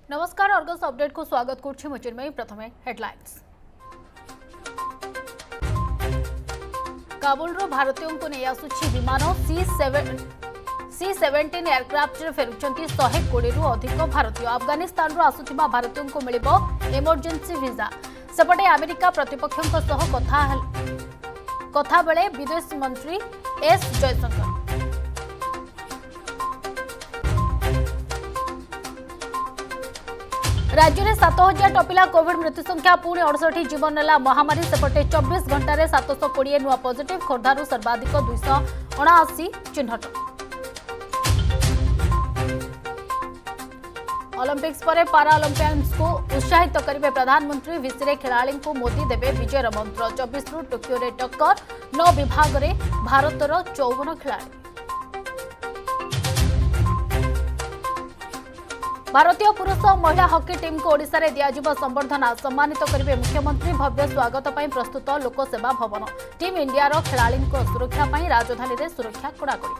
नमस्कार Argus update को स्वागत करुचिन्मयी प्रथमे हेडलाइंस। काबुल भारतीयों को नहीं आसुछि विमान C-17 एयरक्राफ्ट फेरुंट 120 रु अधिक भारतीय। अफगानिस्तान आसुथिबा भारतीयों को मिलिबो इमरजेंसी वीजा। सेपटे अमेरिका प्रतिपक्षों सह कथा बेले विदेश मंत्री एस जयशंकर। राज्य में 7000 टपिला कोविड मृत्यु संख्या पुणी 68 जीवन नेला महामारी। सेपटे 24 घंटे 720 नुआ पॉजिटिव। खोर्धारू सर्वाधिक 279 चिन्हट। ओलंपिक्स पर पाराओलंपियंस को उत्साहित करेंगे प्रधानमंत्री। विसी खेलाड़ी को मोदी देवे विजयर मंत्र। 24 रु टोकियो रे टक्कर। 9 विभाग में भारतर 54 खिलाड़ी। भारतीय पुरुष और महिला हॉकी टीम को ओडिशा रे दियाजिबो संबर्धना। सम्मानित करेंगे मुख्यमंत्री। भव्य स्वागत पर प्रस्तुत लोकसेवा भवन। टीम इंडिया खेलाड़ी सुरक्षा पर राजधानी में सुरक्षा कड़ाकड़ी।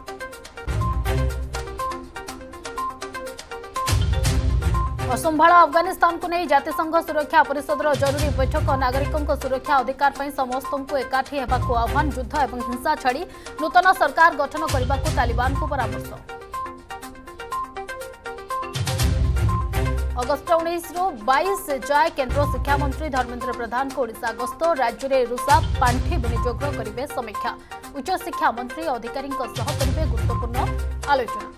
असंभाल अफगानिस्तान को नहीं जातिसंघ सुरक्षा परिषद जरूरी बैठक। नागरिकों सुरक्षा अधिकार पर समस्त को एकाठी होगा आह्वान। युद्ध और हिंसा छाड़ी नूतन सरकार गठन करने को तालिबान को परामर्श। अगस्ट 19 रु 22 जाए केंद्र शिक्षा मंत्री धर्मेंद्र प्रधान को ओडिशा गस्त। राज्य में रुषा पांठि विनियोग करेंगे समीक्षा। उच्च शिक्षा मंत्री अधिकारी करेंगे गुरुत्वपूर्ण आलोचना।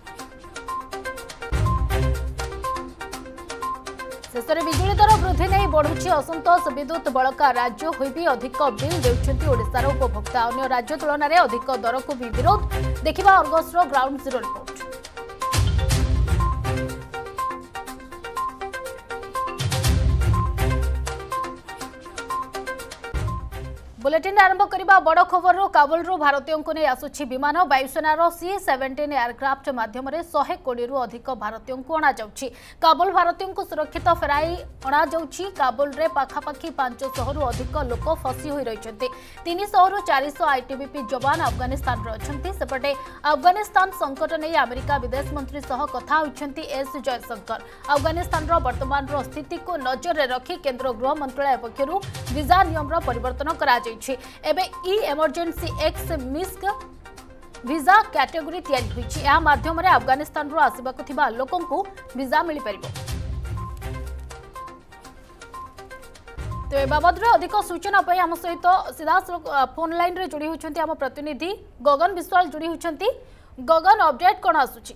शेष में बिजुली दर वृद्धि नहीं बढ़ुछि असंतोष। विद्युत बलका राज्य होई अधिक बिल देउछंती ओडिशार उपभोक्ता। अन्य राज्य तुलन में अधिक दर को भी विरोध। देखिबा Argus ground zero report. Bulletin आरंभ करने बड़ खबर। काबुल भारतीयों को नहीं आसुछि विमान। वायुसेनार C-17 एयरक्राफ्ट माध्यम 120 रु अधिक भारतीयों को अणा जाउछि। काबुल भारतीयों को सुरक्षित फेराई अणा जाउछि। काबुल रे पाखापाखि 500 रु अधिक लोक फसी होई रहिछन्ति। 300 रु 400 आईटीबीपी जवान अफगानिस्तान रे अछन्ति। सेपटे अफगानिस्तान संकट नहीं अमेरिका विदेश मंत्री सह कथा होइछन्ति एस जयशंकर। अफगानिस्तान वर्तमान स्थिति को नजर में रखी केंद्र गृह मंत्रालय पक्षरु वीजा नियम परिवर्तन करा एबे e emergency X misc visa category तैयारी होइछि। या माध्यम रे अफगानिस्तान रो आसीबाकु थिबा लोकन को वीजा मिली परिबो। तो ए बाबद रे अधिक सूचना पई हम सहित सीधा फोन लाइन रे जुड़ी होछन्ती हम प्रतिनिधि गगन विश्वाल जुड़ी होछन्ती। गगन अपडेट कोन आसुछि?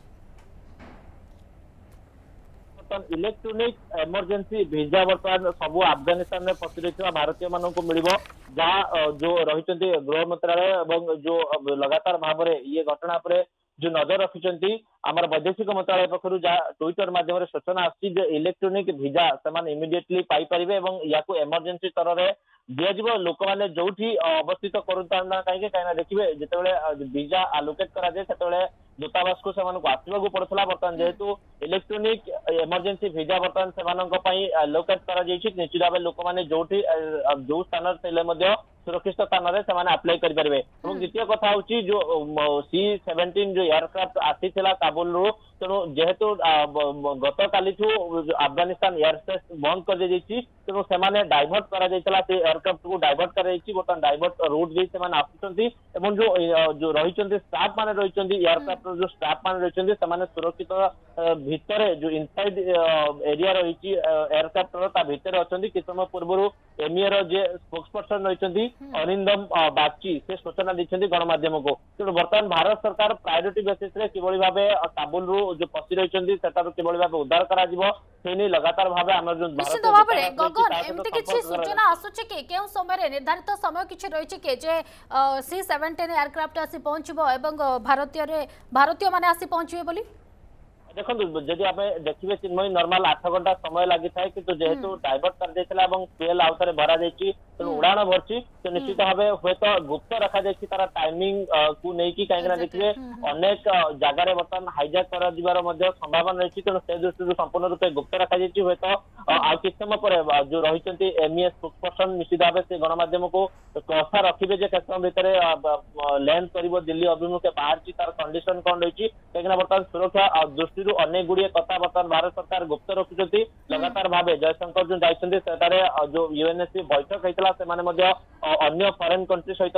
इलेक्ट्रोनिक इमरजेंसी वीजा बर्तमान सब अफगानिस्तान में फसी रही भारतीय मान को मिल जहाँ जो रही गृह मंत्रालय और जो लगातार भाव में ये घटना पर जो नजर रखिंट आमर वैदेशिक मंत्रालय पक्षर जहाँ ट्विटर माध्यम सूचना आसी इलेक्ट्रोनिक वीजा से इमिडिएटली पाइपर या इमरजेंसी स्तर में दिज्व लोक मैंने जो अवस्थित करूँ कहीं देखिए जिते वीजा आलोकेट कराए दूतावास को आसवाक पड़ता। बर्तमान जेहेतु इलेक्ट्रोनिक इमरजेंसी वीजा बर्तमान से आलोकेट कर निश्चित भाव लोक मैंने जो स्थान सुरक्षित स्थान में अप्लाई करेंगे। द्वितीय कथा हूँ जो C-17 जो एयरक्राफ्ट आसी काबुल रु तेणु जेहेतु गत काली अफगानिस्तान एयरस्पेस बंद कर तेणु से डाइवर्ट कर एयरक्राफ्ट को डाइवर्ट कर बर्तमान डाइवर्ट रूट भी आसुँच जो रही स्टाफ मैंने रही एयरक्राफ्ट जो स्टाफ मैंने रही सुरक्षित भितर जो इनसाइड एरिया रही एयरक्राफ्ट भितर अच्छा कि समय पूर्व एमईए स्पोक्सपर्सन रही अरिंदम बागची से सूचना दी गणमाध्यम को। तेणु बर्तमान भारत सरकार प्रायोरिटी बेसिस रे किभली भाव काबुल रु जो फसी रही किभली भाव उद्धार कर लगातार भाव आम जो निश्चित भाव में गगन एमती किछि सूचना आसुछि कि केउ समय निर्धारित समय किछि रहिछि कि जे C-17 एयरक्राफ्ट आसी पहुंचबो एवं भारतीय माने आसी पहुंचबे बोली? देखो जदि आप देखिए चिन्मयी नॉर्मल 8 घंटा समय लगी था कि जेहेतु डाइवर्ट कर फ्यूएल आउे भरा तेणु उड़ाण भरची तो निश्चित भाव हुए तो गुप्त रखा जाए तार टाइमिंग को लेकिन कहीं देखिए अनेक जगार बर्तमान हाईजैक कर संभावना रही तेणु से दृष्टि संपूर्ण रूप गुप्त रखा जाए हुए तो आ किछ समय पर जो रही एमईए स्पोक्सपर्सन निश्चित भाव से गणमाध्यम को कथा रखिए जे केत भितर लैंड कर दिल्ली अभिमुखे बाहर तार कंडीशन कौन रही कहीं बर्तमान सुरक्षा दृष्टि अनेक गुड़िए कथा बर्तमान भारत सरकार गुप्त रखुच्च लगातार भाव जयशंकर जो जाइए जो यूएनएससी बैठक होता से अन्य फॉरेन कंट्री सहित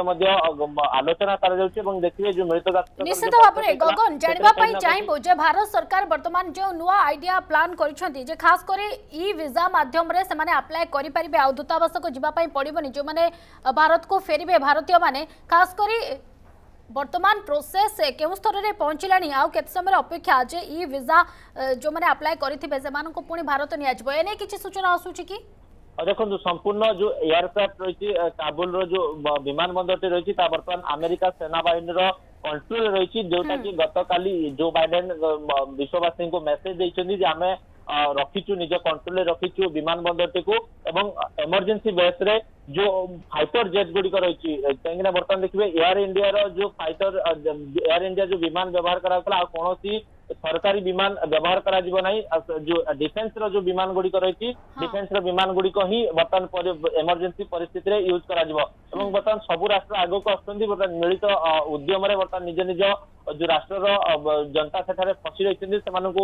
आलोचना कर देखिए जो मिलित निश्चित भाव में गगन जानापी चाहबू जे भारत सरकार वर्तमान जो नुआ आइडिया प्लान कर खास कर ई वीजा माध्यम से अप्लाई करेंगे आ दूतावास को जावाई पड़ोनी जो मैंने भारत को फेरबे भारतीय माने खास करी वर्तमान प्रोसेस केउ स्तर में पहुंचला आउ केते समय अपेक्षा जे ई वीजा जो मैंने अप्लाई करिथिबे से मानको पुणी भारत नियाजबो एने किछि सूचना आसुछि कि देखो संपूर्ण जो एयरक्राफ्ट रही काबुल जो विमान बंदर रही बर्तमान अमेरिका सेना बाहिनी कंट्रोल रही जोटा कि गत काली जो बाइडेन विश्ववासी को मेसेज देइछन्ती जे आमे रखीचु निज कंट्रोल रखीचु विमान बंदर को एवं इमरजेंसी बेस रे जो फाइटर जेट गुड़िक रही कहीं बर्तमान देखिए एयर इंडिया जो फाइटर एयर इंडिया जो विमान व्यवहार करा कौन सरकारी विमान व्यवहार करा जो डिफेन्स जो विमान गुड़िक रही डिफेन्स विमान गुड़िक ही बर्तमान इमरजेंसी परिस्थिति रे यूज करा बर्तमान सबू राष्ट्र आगे को आसुच्च मिलित उद्यम बर्तमान निज निज जो राष्ट्र जनता सेठारे फसी रही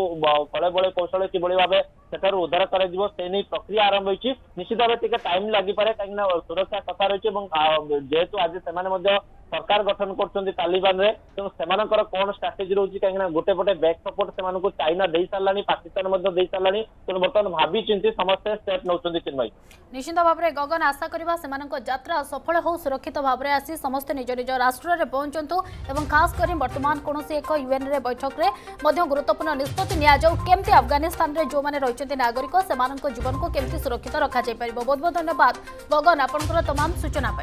कले बड़े कौशल किभली भाव सेठार उद्धार कर प्रक्रिया आरंभ होती निश्चित भाव टिके टाइम लगी पारे कहीं सुरक्षा कथा रही जेहेतु आज से सरकार गठन कर तालिबान रे तेणु सेमानकर कौन स्ट्राटेजी रोची कहीं गोटे पटे बैक सपोर्ट से चाइना दे सारा पाकिस्तान दे सारा तेणु बर्तमान भावी चिंती समस्ते स्टेप नौ चिन्मयी निश्चित भाव में गगन आशा करवा यात्रा सफल हो सुरक्षित भाव में आसी समस्ते निज निज राष्ट्र में पहुंचतु और खास कर वर्तमान कौन एक यूएन रे बैठक में गुरुत्वपूर्ण निष्पत्ति निमती अफगानिस्तान में जो मैंने रही नागरिक से जीवन को केमती सुरक्षित रखा बहुत बहुत धन्यवाद गगन आपंकर तमाम सूचना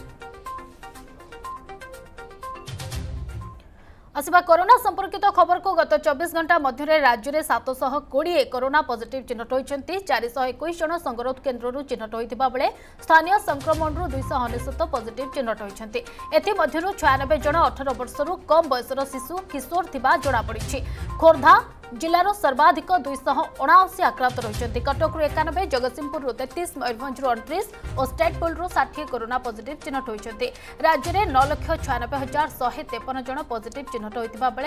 आसवा कोरोना संपर्कित खबर को गत 24 घंटा मध्य राज्य में 720 कोरोना पॉजिटिव चिन्हट होती 421 जन संगरोध केन्द्र चिन्हट होता बेले स्थानीय संक्रमण 299 पॉजिटिव चिन्हट होती एमध्य 96 जन 18 वर्ष कम बयसर शिशु किशोर थिबा जଣାपड़ी खोर्धा जिलार सर्वाधिक 279 आक्रांत रही कटक 91 जगतसिंहपुर 33 मयूरभंज 29 और स्टेटपुल 60 कोरोना पॉजिटिव चिन्हट होती राज्य में 9,96,153 जन पॉजिटिव चिन्हट होता बेले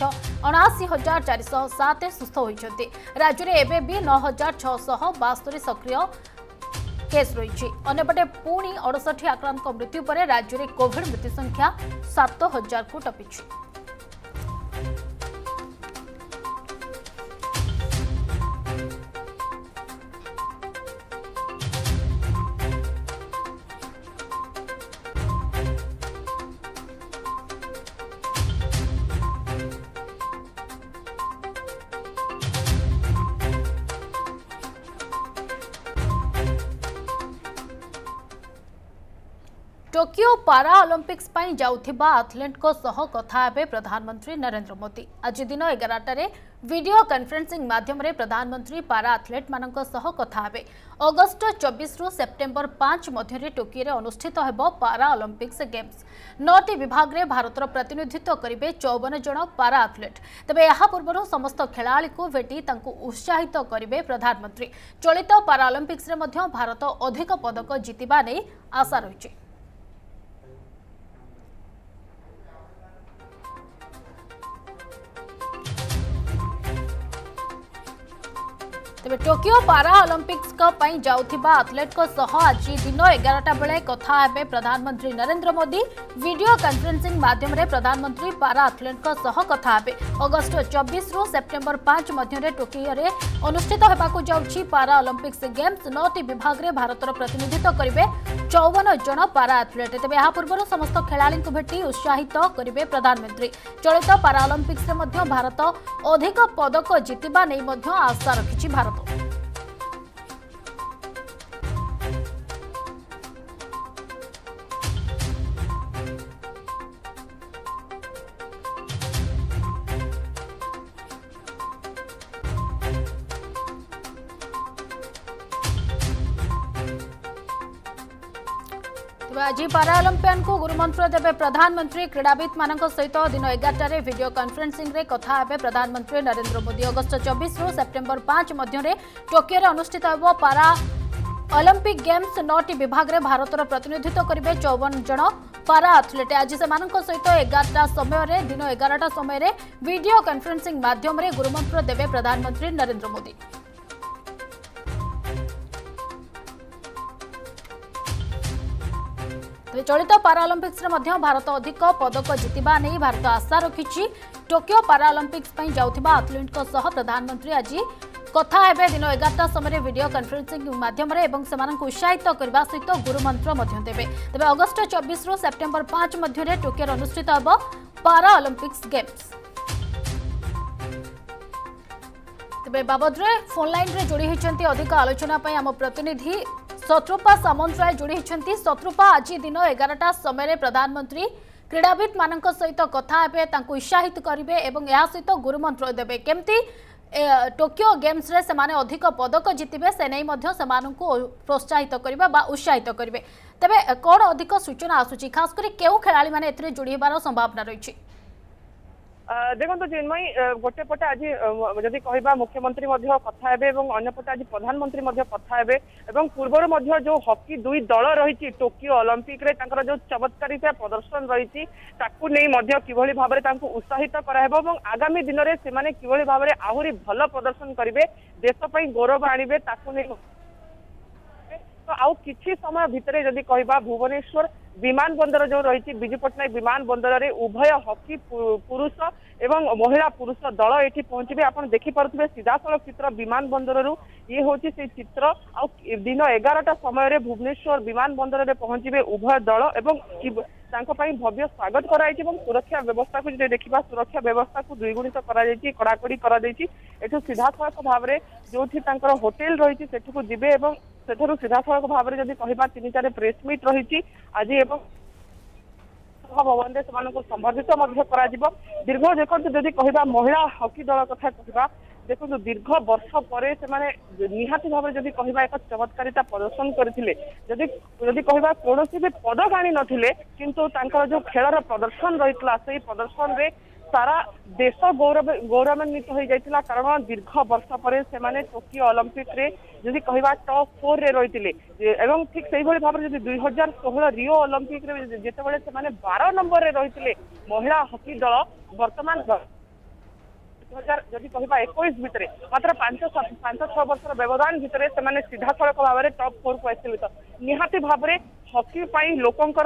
9,79,407 सुस्थ होती राज्य में एवं भी 9,672 सक्रिय केस रही अंपटे पुणी 68 आक्रांत मृत्यु पर राज्य में कोविड मृत्यु संख्या 7,000 को टपी। टोकियो पारा ओलंपिक्स पई जाउथिबा एथलीट को सह कथा हेबे प्रधानमंत्री नरेंद्र मोदी आज दिन 11 वीडियो कॉन्फ्रेंसिंग माध्यम रे प्रधानमंत्री पारा एथलीट मानक सह कथा हेबे अगस्त 24 रु सेप्टेम्बर 5 मध्य टोकियो रे अनुष्ठित हेबो पारा ओलंपिक्स गेम्स 9टी विभाग रे भारतर प्रतिनिधित्व करिवे 54 जन पारा एथलीट तबे यहा पूर्व समस्त खेलाड़ी को भेटी तांकु उत्साहित करिवे प्रधानमंत्री चलित पारा ओलंपिक्स रे मध्य भारत अधिक पदक जितिबा नै आशा रहिछि। तेज टोकियो पारा ओलंपिक्स जाउथिबा एथलीट को सह आज दिन 11टा बेले कथा हेबे प्रधानमंत्री नरेंद्र मोदी वीडियो कॉन्फ्रेंसिंग माध्यम रे प्रधानमंत्री पारा एथलीट को सह कथा हेबे अगस्त 24 रु सेप्टेम्बर 5 मध्य टोकियो रे अनुष्ठित हेबाकु जाउछि पारा ओलंपिक्स गेम्स 9टी विभाग रे भारतर प्रतिनिधित्व करिवे 54 जन पारा एथलीट तेज यहा पूर्व समस्त खेलाड़ी को भेटी उत्साहित करिवे प्रधानमंत्री चलित पारा ओलंपिक्स रे मध्य भारत अधिक पदक जितिबा नै मध्य आशा रखिछि भारत। आज पाराअलंपियन को गुरुमंत्र देवे प्रधानमंत्री क्रीड़ाविद मान सहित दिन 11 वीडियो कॉन्फ्रेंसिंग रे कथा हेबे प्रधानमंत्री नरेंद्र मोदी। अगस्त 24 रु सेप्टेम्बर 5 मध्य टोकियो रे अनुष्ठित होब पारा ओलंपिक गेम्स 9टी विभाग रे भारतर प्रतिनिधित्व करेंगे 54 जन पारा आथलेट। आज से सहित 11टा समय दिन 11टा समय वीडियो कॉन्फ्रेंसिंग माध्यम रे गुरुमंत्र देवे प्रधानमंत्री नरेंद्र मोदी। चलित पाराअलंपिक्स भारत अधिक पदक जितवा नहीं भारत आशा रखी। टोकियो पाराअलंपिक्स जाउथिबा आथलीट प्रधानमंत्री आज कथा हेबे दिन 11टा समय वीडियो कॉन्फ्रेंसिंग माध्यम उत्साहित करने सहित गुरुमंत्र देवे। तेज अगस्त 24 रु सेप्टेम्बर 5 मध्य टोकियो अनुष्ठित होब पाराअलंपिक्स गेम्स। तेज बाबद फोन लाइन रे जोड़ी होती अधिक आलोचना आम प्रतिनिधि शत्रुपा सामंतराय जोड़ी होती। शत्रुपा आज दिन 11टा समय प्रधानमंत्री क्रीड़ाविद मान सहित कथा हेबे उत्साहित करेंगे और यह सहित गुरुमंत्र देवे। केमती टोकियो गेम्स रे से माने अधिक पदक जितबे से नहीं प्रोत्साहित करिबा बा उत्साहित करेंगे। तेबे कौन अधिक सूचना आसुची खास करी केउ खेलाड़ी माने एथिरे जोड़ी होबार संभावना रही? देखो चिन्मयी गोटे पटे आज जदि कहबा मुख्यमंत्री कथा हेबे और अन्य पटे आज प्रधानमंत्री कथा हेबे और पूर्वर जो हॉकी दुई दल रही टोकियो ओलंपिक रे जो चमत्कारिता प्रदर्शन रही किभली भाव में उत्साहित कराहेबो और आगामी दिन में से किभली भाव में आहुरी भल प्रदर्शन करेंगे देश पई गौरव आनिबे ताकू नहीं। तो आउ किछि समय भितरे जदि कहबा भुवनेश्वर विमान बंदर जो रही विजु पट्टनायक विमान बंदर रे उभय हॉकी पुरुष एवं महिला पुरुष दल ये पहुंचे। आप देखिपे सीधासल चित्र विमान बंदर रु ये हूँ से चित्र आ दिन 11टा समय भुवनेश्वर विमान बंदर रे पहुंचे उभय दल एवं भव्य स्वागत कराई सुरक्षा व्यवस्था को जो देखा सुरक्षा व्यवस्था को द्विगुणित कड़ाकड़ी कर सीधासलख भाव में जो होटेल रही जीवे और सेठू सीधासलख भाव में जब कह 3-4 प्रेस मीट रही आज एवं भवन से संबर्धित दीर्घ देखो जदि कह महिला हॉकी दल कथा कह देखो दीर्घ वर्ष पर निहाती भाव में कह एक चमत्कारिता प्रदर्शन करते कह कौन भी पदक आनी नथिले किंतु जो खेलर प्रदर्शन रही से प्रदर्शन रे सारा देश गौरवान्वित हो जाता कारण दीर्घ वर्ष पर से टोकियो ओलंपिक रे जदि कहबा टॉप 4 रे रही एवं ठीक से भाव में 2016 रियो ओलंपिक रे जेतेबेले से 12 नंबर रे रही महिला हॉकी दल वर्तमान 2000 कहबा 21 भितर मात्र 5-6 वर्ष व्यवधान भितर से सीधासलख भाव में टॉप 4 को आसिले। तो निहाती भाव में हॉकी पाई लोकंकर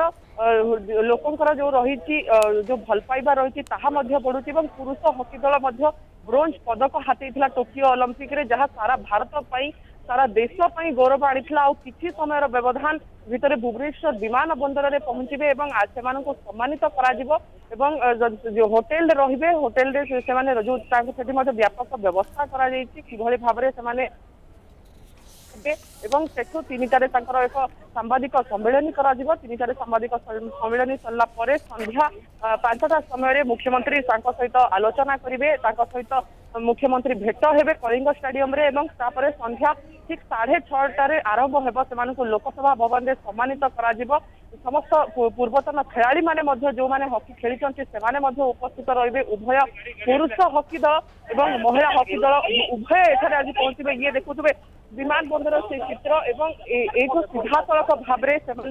जो रही जो भल पाइबा रही बढ़ुची पुरुष हॉकी दल ब्रोंज पदक हाथी टोकियो ओलंपिक रे जहाँ सारा भारत पाई सारा देश पाई गौरव आनी किसी समय व्यवधान भितर भुवनेश्वर विमान बंदर रे पहुंचे और सम्मानित जो होटेल रे होटेल जो व्यापक व्यवस्था किभली भाव में एवं सेठू 3टारे एक सांबादिक सम्मेलन करा 3टारे सांबादिक सम्मेलन सरला परे संध्या 5टा समय मुख्यमंत्री सहित आलोचना करेंगे सहित मुख्यमंत्री भेट हेबे कलिंग स्टेडियम रे एवं तापरे संध्या ठीक 6:30 आरंभ हेब से लोकसभा भवन में सम्मानित करा समस्त पूर्वतन खेलाड़ी माने जो माने हॉकी खेली से उपस्थित रहिबे उभय पुरुष हॉकी दल एवं महिला हॉकी दल उभय एठारे आज पहुंचे। ये देखुवे विमान बंदर से चित्र एवं सीधासलख भाव में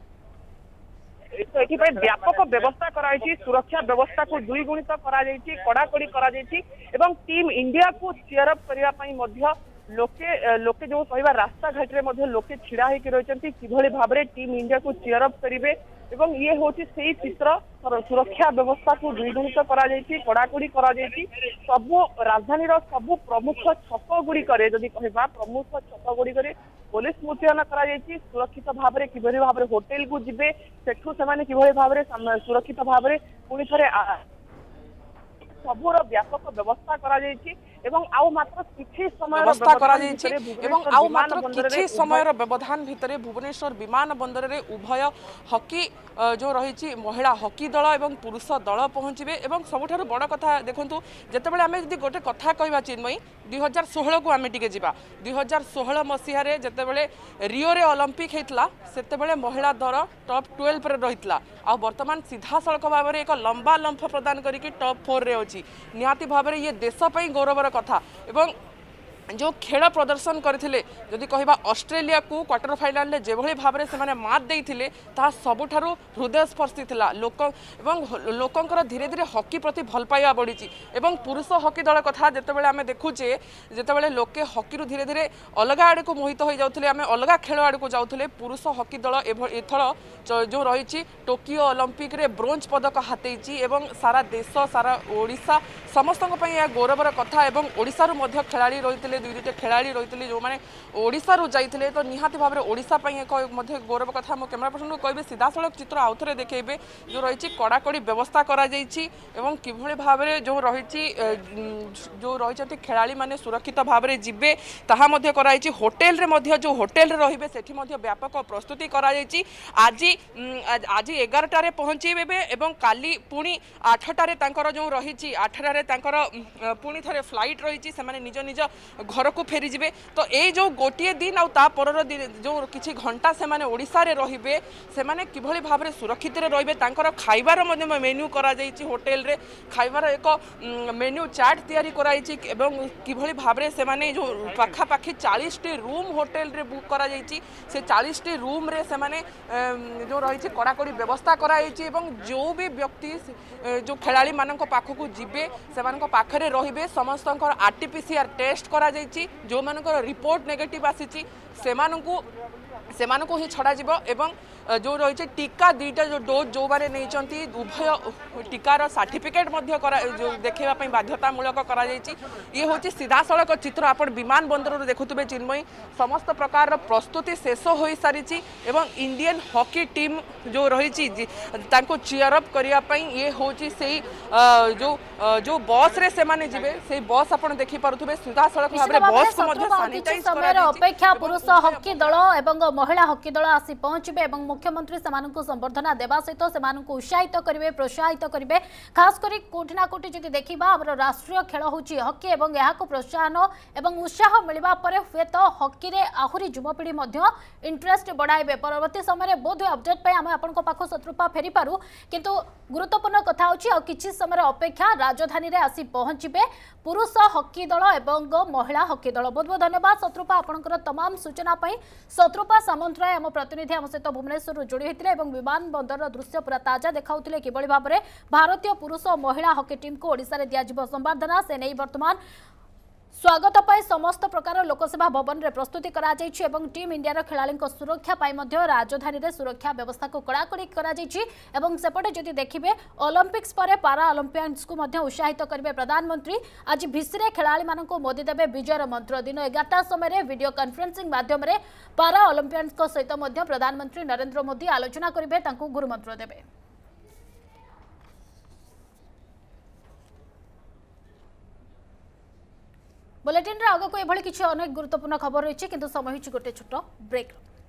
व्यापक व्यवस्था कराई सुरक्षा व्यवस्था को द्विगुणित कड़ाकड़ी एवं टीम इंडिया को चेयरअप करने लोके जो कहवा रास्ता घाट में लोके छिड़ा होती किभली भाव में टीम इंडिया को चेयरअप करेंगे एवं ये हूँ से चित्र सुरक्षा व्यवस्था को द्विगुणित कड़ाकड़ी सबु राजधानी सबु प्रमुख छक गुड़िक जदि कहवा प्रमुख छक गुड़िक पुलिस मुतयन कर सुरक्षित भाव में किभली भाव में होटेल को जीवे सेठू से किभली भाव में सुरक्षित भाव में पुणी थे सबूर व्यापक व्यवस्था करा एवं आउ मात्र किछि समय व्यवस्था करा जायछि एवं आउ मात्र किछि समय व्यवधान भितरे भुवनेश्वर विमान बंदर रे उभय हॉकी जो रही महिला हॉकी दल एवं पुरुष दल पहुँचे एवं सबुठारु बड़ कथा देखंतु जेतेबेले आमे जदि गोटे कथा कहबा चिन्मयी 2016 को आमे टिके जिबा 2016 मसीहा रे जेतेबेले रियो रे ओलंपिक हेतला सेतेबेले महिला दल टॉप 12 रे रहितला आ वर्तमान सीधा सड़क भाव में एक लंबा लंफ प्रदान करके टॉप 4 रे अछि निहाती भाव में ये देश पई गौरवर कथा एवं जो खेल प्रदर्शन करथिले जदि कहबा ऑस्ट्रेलिया को क्वार्टर फाइनल ले जेभली भाव में से मात देइथिले ता सबुठारु हृदयस्पर्शी थिला लोक एवं लोकंकर धीरे धीरे हॉकी प्रति भल पाइबा बढ़ी एवं पुरुष हॉकी दल कथा जेतेबेले आमे देखुचे जेतेबेले लोके हॉकी रु धीरे धीरे अलग आड़ को मोहित हो जाउथिले आमे अलग खेल आड़ को जाउथिले पुरुष हॉकी दल एथर जो रही टोकियो ओलंपिक रे ब्रोंज पदक हातेइची एवं सारा देश सारा ओडिशा समस्त गौरवर कथा एवं ओडिशा रु मध्य खिलाड़ी रही दुईटे खिलाड़ी रही जो मैंने ओडिशा रु जाइथिले तो निहाती भाव में ओडिशा एक गौरव कथा मो कैमरा पर्सन को कहबे सीधा सड़क चित्र आउ थे देखेबे जो रही कड़ाकड़ी व्यवस्था करा जाइछि एवं किभली भाव में जो रही जो रही खिलाड़ी माने सुरक्षित भाव में जिबे ताहा मध्य कराइछि होटेल रे मध्य जो होटेल रे रहिबे सेठी मध्य व्यापक प्रस्तुति करा जाइछि आज 11 रे पहुंचीबे एवं काली पुणी 8 रे तांकर जो रही 8 रे तांकर पुणी थरे फ्लाइट रही से निज निज घर को फेरी जिबे तो ये जो गोटे दिन आर दिन जो किसी घंटा से माने ओडिशा रे रहिबे से माने किभली भाव में सुरक्षित रे रहिबे तांकर खाइबार मध्य मेन्यू करा जाइछि होटेल रे खाइबार एक मेन्यू चार्ट तैयारी कराइछि एवं किभली भाव में से माने जो पाखा पाखी 40 टी रूम होटेल रे बुक करा जाइछि से 40 टी रूम रे से माने जो रही कड़ाकड़ी व्यवस्था कराइछि एवं जो भी व्यक्ति जो खिलाड़ी मानक पाखकू जिबे से पाखरे रहिबे समस्त आरटीपीसीआर टेस्ट करा जाइछि जो मानकर रिपोर्ट नेगेटिव आसीछि सेमानकू ही छड़ा जिवो एवं जो रही टीका 2टा जो डोज जो माने नहीं उभय टीकार सर्टिफिकेट जो देखा बाध्यतामूलक करा ये हूँ सीधा सड़क चित्र आप विमान बंदर देखुवे चिन्मयी समस्त प्रकार प्रस्तुति शेष हो सारी एवं इंडियन हॉकी टीम जो रही चीयर अप करने ये हूँ से जो बस रे से माने जिबे से बस आप देखि पारुथबे सीधा सड़क भाव में बस को मध्य सैनिटाइज करा अपेक्षा पुरुष हॉकी दल एवं महिला हॉकी दल आसी पहुंचबे एवं मुख्यमंत्री सेमानकु संबर्धना देवा सहित सेमानकु उत्साहित करिवे प्रोत्साहित करिवे खास करी कोठी ना कोठी जदि देखिबा हमर राष्ट्रीय खेल होची हॉकी एवं याको प्रोत्साहन एवं उत्साह मिलबा परे हुए तो हॉकी रे आहुरी युवपीढ़ी मध्य इंटरेस्ट बढ़ाइबे परवर्ती समय बोध अपडेट पे हम आपन को पाखो शत्रुपा फेरी पारू किंतु गुरुत्वपूर्ण कथा होची आ किछि समय अपेक्षा राजधानी रे आसी पहुंचबे पुरुष हॉकी दल एवं महिला हॉकी दल बहुत बहुत धन्यवाद शत्रुपा आपनकर तमाम सूचना पई शत्रुपा सामंतराय आम प्रतिनिधि आम सहित भुवनेश्वर जोड़ी होते और विमान बंदर दृश्य पूरा ताजा देखाउथिले किभली भाव में भारतीय पुरुष और महिला हॉकी टीम को ओडिशा रे दियाजिबो संबर्धना से नहीं वर्तमान स्वागत पाई समस्त प्रकार लोकसेवा भवन रे प्रस्तुति करा जाइछि एवं टीम इंडिया खेलाड़ी सुरक्षा पाई मध्य राजधानी रे सुरक्षा व्यवस्था को कड़ाकड़ी करा जाइछि एवं सेपटे जदि देखिबे ओलंपिक्स पर पारा ओलंपियंस को मध्य उत्साहित करिवे प्रधानमंत्री आज भिसिरे खेलाड़ी मानक मोदी देबे विजयर मंत्र दिन 11टा समय वीडियो कॉन्फ्रेंसिंग माध्यम रे पारा ओलंपियंस को सहित मध्य प्रधानमंत्री नरेंद्र मोदी आलोचना करिवे तांको गुरु मंत्र देबे बुलेटिन रे आगो को एभली किछि अनेक गुरुत्वपूर्ण खबर रही किंतु समय होछि गोटे छोट ब्रेक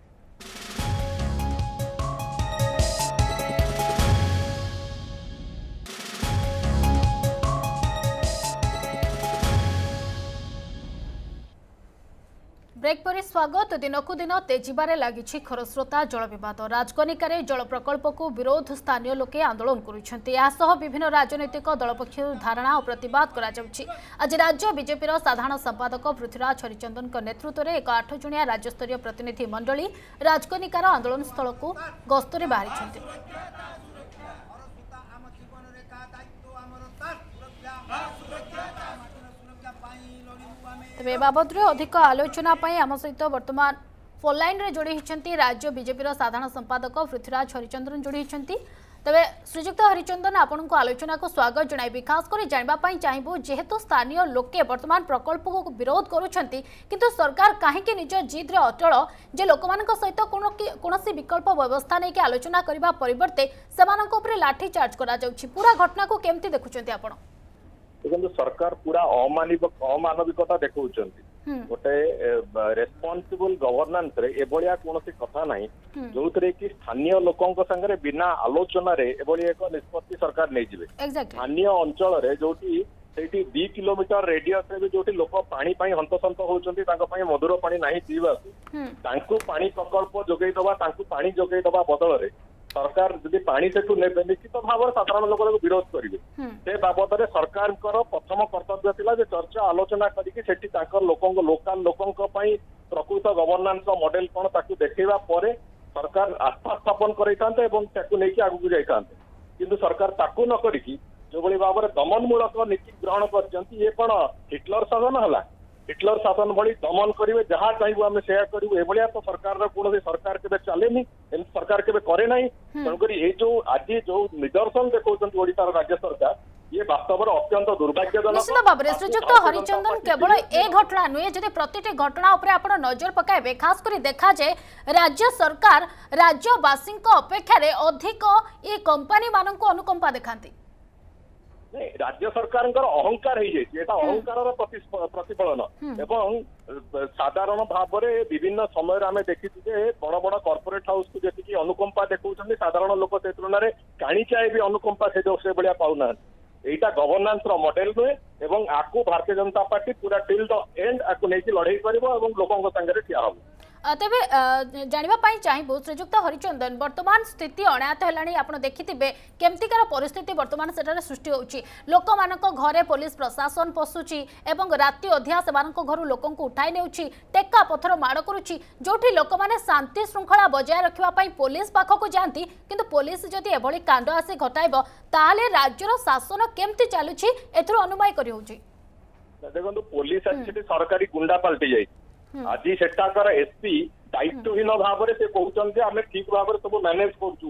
ब्रेक पर स्वागत दिनकू दिन तेजिबारे लगी खरस्रोता जल विवाद राजकनिकार जल प्रकल्प को विरोध स्थानीय लोके आंदोलन कर विभिन्न राजनैतिक दल पक्ष धारणा और प्रतिवाद कर आज राज्य बीजेपी साधारण संपादक पृथ्वीराज हरिचंदन नेतृत्व में एक 8 जणिया राज्यस्तरीय प्रतिनिधि मंडली राजकनिकार आंदोलन स्थल को गस्तरे बाहरी तेज बाबद अधिक आलोचना आम सहित वर्तमान फोन लाइन रे जोड़ी होती राज्य बीजेपी साधारण संपादक पृथ्वीराज हरिचंदन जोड़ी होती तेज श्रीजुक्त हरिचंदन आपण को आलोचना को स्वागत जणाइबी खास कर जानवाई चाहबू जेहेतु स्थानीय लोके वर्तमान प्रकल्प को विरोध करुछंती किंतु सरकार कहीं निज जिद रे अटल जे लोक सहित कौन विकल्प व्यवस्था नहीं आलोचना करने परिवर्ते से लाठी चार्ज करा पूरा घटना को केमती देखुंत आपण देखो सरकार पूरा अमानविकता देखौछंती गोटे रेस्पॉन्सिबल गवर्नेंस रे एभलिया कोनोसी कथा नाही जो कि स्थानीय लोकंक संगे बिना आलोचना रे एभली एक निष्पत्ति सरकार नहीं जिवे स्थानीय अंचल रे जोटी सेठी 2 किलोमीटर रेडियस रे जोटी लोक पानी पाई हंतसंत होउछंती तांको पाई मधुर पानी नाही पीवाकू तांको पानी प्रकल्प जोगै दबा तांको पानी जोगै दबा बदल रे सरकार जदि पानी सेठू नेबे निश्चित भाव साधारण लोक विरोध करेंगे से बाबद सरकार प्रथम कर्तव्य थिला जे चर्चा आलोचना करके सेठी तांकर लोकल लोकंक पई प्रकृत गवर्नेंस मॉडल कोन ताकू देखैबा परे सरकार आस्था स्थापन करैथांते एवं ताकू नेकी आगु जाइथांते किंतु सरकार ताकू न करिकी जो बड़ी भाव में दमनमूलक नीति ग्रहण करछंती ये कोन हिटलर शासन हला हिटलर शासन भली दमन करेंगे जहाँ चाहिए आम से करूँ एभलिया तो सरकार कौन सरकार के चलेनी सरकार के करे ना तेणुक ये जो आज जो निदर्शन देखते ओडिशार राज्य सरकार ये वास्तव में अत्यंत दुर्भाग्यजनक। निश्चित भाव में श्रीजुक्त हरिचंदन केवल ए घटना नुहे जदि प्रति घटना उपर आप नजर पकाइबे खास कर देखा जाए राज्य सरकार राज्यवासी अपेक्षा अधिक ये कंपनी मान अनुकंपा देखाती राज्य सरकार अहंकार अहंकार प्रतिफलन एवं साधारण भाव में विभिन्न समय आम देखी बड़ बड़ कॉर्पोरेट हाउस को जी अनुकंपा देखा साधारण लोक से तुलन में काणीचाए भी अनुकंपा से भाया पाऊना यहाँ गवर्नेंस मॉडल नुहे एवं आपको भारतीय जनता पार्टी पूरा टिल द एंड आपको नहीं लड़े कर लोकों संगे ठिया हम तेबे जानापी चाहबू श्रीजुक्त हरिचंदन वर्तमान स्थिति अणायत है आप देखिथे केमतिकार परिस्थिति वर्तमान से सृष्टि होची लोक मानक घरे पुलिस प्रशासन पशुची एवं राति अधिया से घर लोक उठाई नेउची टेक्का पथर माड़ करुची जोठी लोक माने शांति श्रृंखला बजाय रखापी पुलिस पाखक जाती किंतु पुलिस जदि एभली कांड आसी घटाइब ताले राज्यर शासन केमती चलुची एथुर अनुमान करि होची देखो पुलिस आज सरकारी गुंडा पलटि जाई आज सेठाकर एसपी दायित्वहीन भाव से कहते आम ठीक भाव में सब मैनेज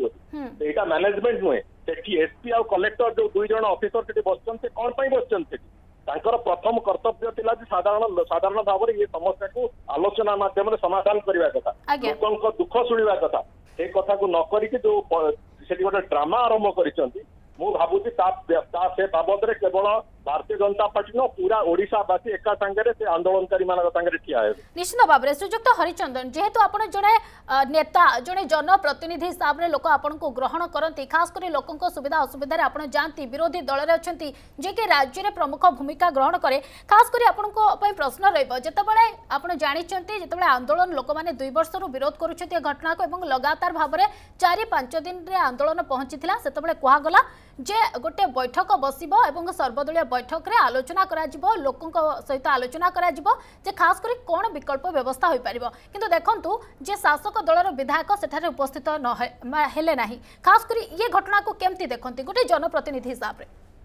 कर मैनेजमेंट नुहे से एसपी आ कलेक्टर जो 2 जन ऑफिसर से बसचन से कौन बसचन से प्रथम कर्तव्य थिला साधारण भाव में ये समस्या को आलोचना माध्यम समाधान करने कथा लोकों दुख शुणा कथा से कथा को न करिक जो गोटे ड्रामा आरंभ कर भावुची से बाबद केवल भारतीय जनता पार्टी न पूरा ओडिशावासी एका संगे से आंदोलनकारी मान ठिया है। निश्चित भाव में श्रीजुक्त हरिचंदन जेहेतु आप जड़े नेता जड़े जनप्रतिनिधि हिसाब से लोक आपन को ग्रहण करती खास कर लोकों सुविधा असुविधा आप जाती विरोधी दल में अच्छा जे कि राज्य में प्रमुख भूमिका ग्रहण करे खास कर आपण प्रश्न रही आप जानते जिते आंदोलन लोक मैंने 2 वर्ष विरोध कर घटना को लगातार भाव में 4-5 दिन में आंदोलन पहुंची से कहगला जे गोटे बैठक बसिबो एवं सर्वदलीय बैठक रे आलोचना कराजिबो लोकों सहित आलोचना कराजिबो जे खास करी कोन विकल्प व्यवस्था होई परिबो किंतु देखंतु जे शासक दलर विधायक सेठारे उपस्थित न हेले नाही खास करी ये घटना को केमती देखंती गोटे जनप्रतिनिधि हिसाब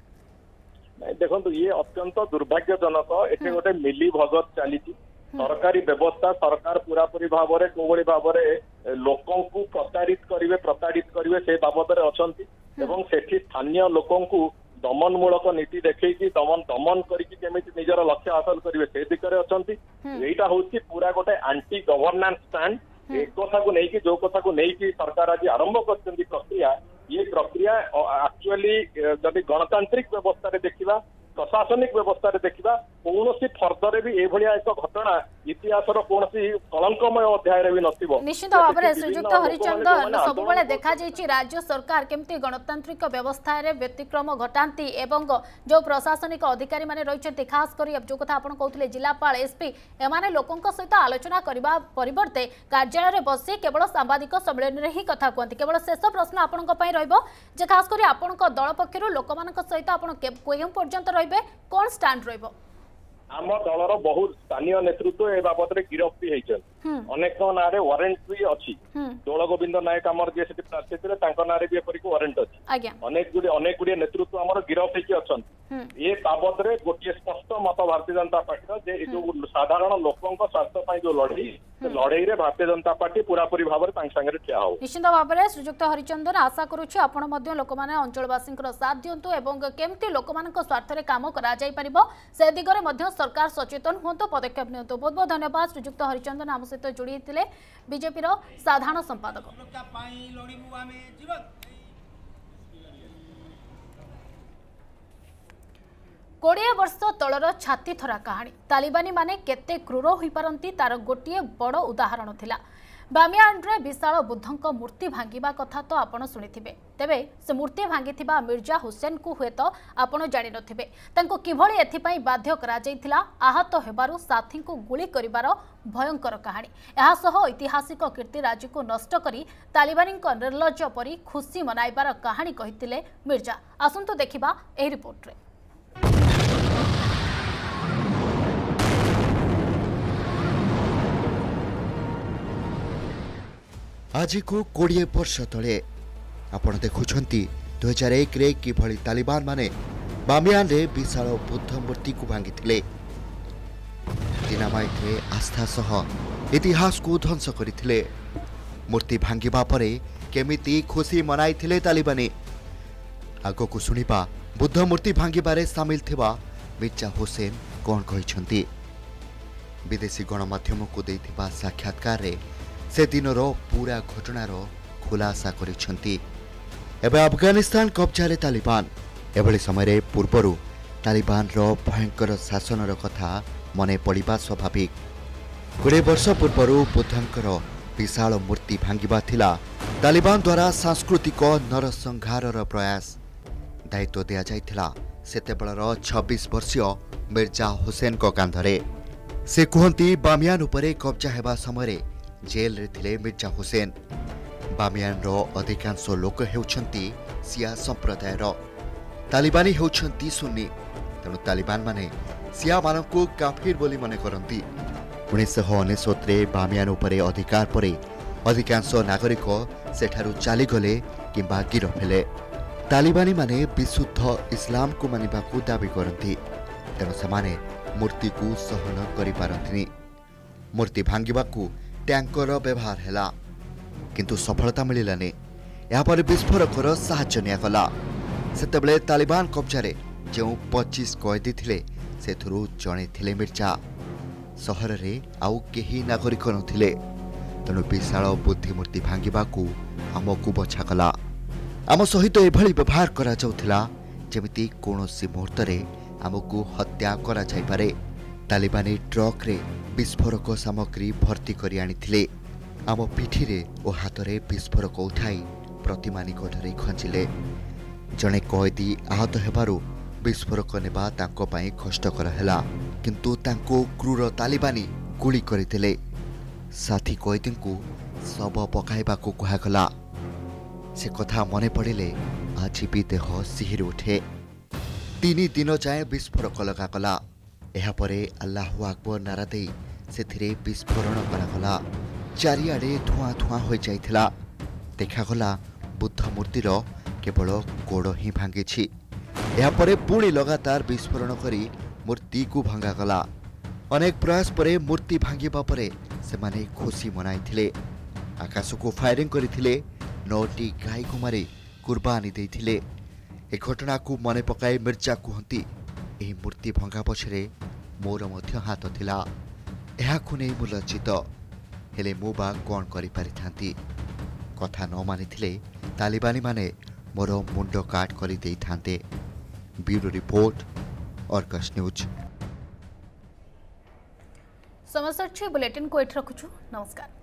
रे देखो ये अत्यंत दुर्भाग्यजनक एटे गोटे मिली भगत चली सरकारी व्यवस्था सरकार पूरा पूरी भाव में कोभली भाव में लोकों को प्रताड़ित करेंगे से बाबद अच्छी एवं सेठी स्थानीय लोकों को दमनमूलक नीति देखी दमन करके निजर लक्ष्य हासिल करेंगे से दिगरे अच्छी यहीटा हूँ पूरा गोटे आंटी गवर्नेंस स्टैंड एक कथा को लेकिन जो कथा को लेकिन सरकार आज आरंभ कर प्रक्रिया ये प्रक्रिया एक्चुअली जब गणतांत्रिक व्यवस्था देखा प्रशासनिक व्यवस्था देखा कौन फर्दर भी एभलिया एक घटना इतिहास कौन कलंकमय अध्याय भी नथिबो निश्चित भाव में श्रीजुक्त हरिचंदन सब देखा राज्य सरकार केमती गणतांत्रिक व्यवस्था रे व्यतिक्रम घटाती एवं जो प्रशासनिक अधिकारी माने रही खास कर जो कथा आप कहते जिलापाल एसपी एमाने लोकों सहित आलोचना करने परिवर्ते कार्यालय में बसी केवल सांबादिक सम्मेलन में ही कथा कहते केवल शेष प्रश्न आपण रे खास कर आपण दल पक्षर लोक सहित आप पर्यंत रे कौन स्टैंड रहिबो आम दलर बहुत स्थानीय नेतृत्व ए बाबद में गिरफ्त भी अनेक ना वारेंट भी अच्छी दौल गोविंद नायक आमर जी प्रार्थी थे ना भी वारेंट अच्छी अनेक गुड़े नेतृत्व आम गिरफ्त अच्छा ये बाबद में गोटे स्पष्ट मत भारतीय जनता पार्टी जो साधारण लोकों स्वास्थ्य जो लड़ई रे भारतीय जनता पार्टी पूरा पूरी भाव में ठिया हो निश्चित भाव में श्रीजुक्त हरिचंदन आशा करुच्छे आपण लोक मैंने अंचलवासी साथ दिंतु एवं केमती लोक स्वार्थ में काम कर दिगरे सरकार सचेतन हूँ पदक्षेप नियंतु बहुत बहुत धन्यवाद श्रीजुक्त हरिचंदन आम सहित जोड़ी बीजेपी साधारण संपादक। 20 वर्ष तलर छाती थरा कहानी तालिबानी माने केते क्रूर होई पारंती तार गोटिए बड़ उदाहरण थिला। बामियानरे विशाल बुद्धंक मूर्ति भांगिबा कथा तो आपण सुनिथिबे, तेबे से मूर्ति भांगिथिबा मिर्जा हुसैन को हुए तो आपण जानि नथिबे तांको किभଳି एथिपई बाध्य करा जायथिला। आहत हेबारु साथी को गुली करिबार भयंकर कहानी एहा सह ऐतिहासिक कीर्तिराजी को नष्ट करी तालिबानी निर्लज्ज परी खुशी मनाइबार कहानी कहिथिले मिर्जा। आसंतु देखिबा एही रिपोर्ट रे। आज को 20 वर्ष तले आपण देखुछंती 2001 रे किभଳି तालिबान माने बामियान रे विशाल बुद्ध मूर्ति को भांगिथिले। डिनामाइट रे आस्था सह इतिहास को ध्वंस करिथिले। मूर्ति भांगिबा परे केमिति खुशी मनाइथिले तालिबानी। आगो को सुनिबा बुद्ध मूर्ति भांगिबारे सामिल थिबा मिर्जा हुसैन कोन कहिसंती। विदेशी गणमाध्यम को देथिबा साक्षात्कार रे से दिनर पूरा घटनार खुलासा करिसंती। एबे अफगानिस्तान कब्जारे तालिबान एभली समय पूर्वरु तालिबान रो भयंकर शासनर कथा मने पड़िबा स्वाभाविक। 20 वर्ष पूर्वरु बुद्धंकर विशाल मूर्ति भांगिबा थिला तालिबान द्वारा सांस्कृतिक नरसंहारर प्रयास। दायित्व दिया जाइथिला सेतेबेलर 26 वर्षीय मिर्जा हुसैन को कांधरे। से कहती बामियान उपरे कब्जा हेबा समय जेल रे थिले मिर्जा हुसैन। बामियान रो अधिकांश लोक हेउछंती सिया संप्रदायर, तालिबानी हेउछंती सुन्नी। तेणु तालिबान माने सिया मानकु काफिर बोली मने करंती। 1999 रे बामियान उपरे अधिकार परे अधिकांश नागरिक सेठारु चाली गले किंबा गिरफ हेले। तालिबानी माने विशुद्ध इस्लाम को मानिबाकु दाबी करंती। तेणु समाने मूर्ति को सहन करि पारंतिनी। मूर्ति भांगिबाकु टैंकर व्यवहार हैला किंतु सफलता मिलानी। यापर विस्फोरकर साहाय्य नियागला। सेतेबेले तालिबान कब्जारे जो 25 कैदी थिले सेथुरु जणे थिले मिर्जा। सहर रे आउ केही नागरिक नथिले। तेणु विशाल बुद्धि मूर्ति भांगिबाकू आमकू बछागला। आम सहित एभली व्यवहार करा जाउथिला जेमिति कोनोसी मुहूर्त रे आमकू हत्या करा जाय पारे। तालिबानी ट्रक रे विस्फोरक सामग्री भर्ती करी आनिथिले। आम पिठी रे ओ हाथ रे विस्फोरक उठाई प्रतिमा निकटरे खंचिले। जणे कैदी आहत हेबारु विस्फोरक नेबा तांको पई कष्टकर हेला, किंतु तांको क्रूर तालिबानी गुली करिथिले। साथी कैदी को सब पकाइबा को कहागला। से कथा मने पड़िले आज भी देह सिहिर उठे। 3 दिन जाए विस्फोरक लगागला। एहा परे अल्लाहु अकबर नारा दे सेथिरे विस्फोरण करागला। चारिआडे धुआं धुआं हो जाइथिला। देखागला बुद्ध मूर्तिर केवल गोड़ ही भांगिछि। एहा परे पुणी लगातार विस्फोरण करी मूर्ति को भांगागला। अनेक प्रयास परे मूर्ति भांगिबा परे सेमाने खुशी मनाइथिले। आकाश को फायरिंग करिथिले। 9टी गाय को मारी कुर्बानी देइथिले। ए घटना को मने पकाई मिर्जा कहती एही मूर्ति भंगा पछरे मोर मध्य हाथ थिला। एहाकु नै मु लज्जित, हेले मु बा कोन करि पारिथांती। कथा न मानिथिले तालिबानी माने मोर मुंड काट करि देई थांते। Bureau report, Argus news. समस्त बुलेटिन को एठ रखुछु। नमस्कार।